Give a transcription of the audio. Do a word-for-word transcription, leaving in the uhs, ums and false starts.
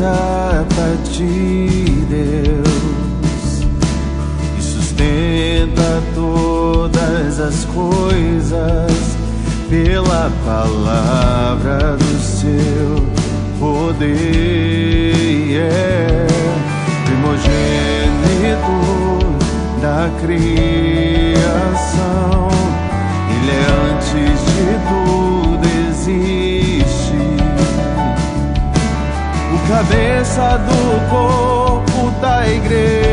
pra ti, Deus, e sustenta todas as coisas pela palavra do seu poder. É primogênito da criação, ele é antes de tudo existe, o cabeça do corpo da igreja.